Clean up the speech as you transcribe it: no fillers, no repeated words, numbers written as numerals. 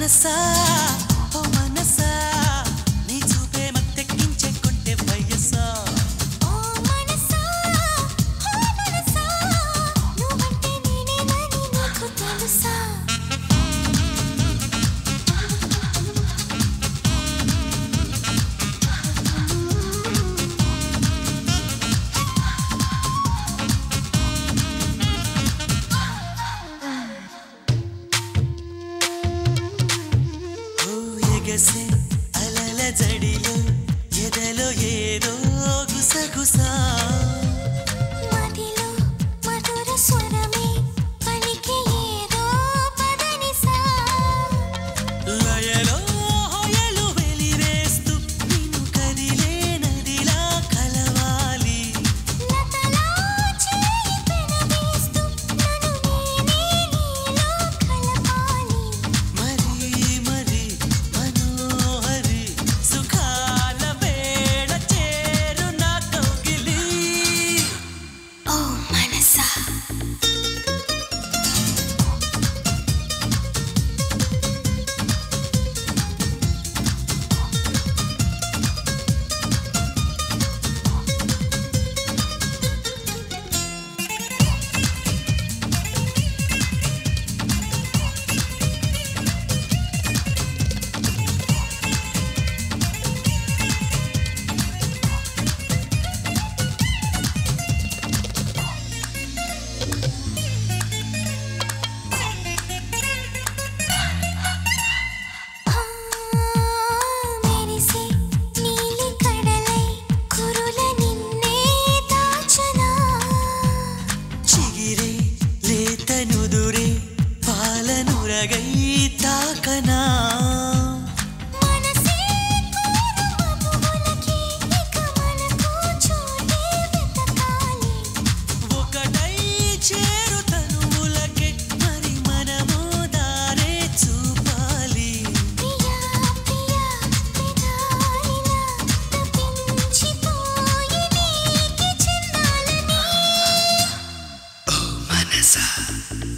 మనసా ఓ మనసా నీ చూపే మత్తెక్కించే కొంటే వయసా ఓ మనసా ఓ మనసా నువ్వంటే నేనేనని నాకు తెలుసా ఎగసే అలల జడిలో ఎదలో ఏదో గుసగుసా మదిలో మధుర స్వరమే పలికే ఏదో పదనిసా లయలో హొయలు వెలివేస్తూ నిన్ను కదిలే నదిలా కలవాలి లతలా చేయి పెనవేస్తూ నన్ను నేనే నీలో కలపాలి మరి మరి మనోహరి సుఖాల వేళ చేరు నా కౌగిలి ఓ మనసా మెరిసే నీలి కడలై కురుల నిన్నే దాచనా చిగిరే లేత నుదురే పాలనురగై తాకనా మనసే కోరు మధువులకి ఇక మనకు చోటే వెతకాలి ఒకటై చేరు తనువులకే మరి మనము దారే చూపాలి ప్రియా ప్రియా పెదాయిలా తప్పించిపోయి నీకి చెందాలని మనసా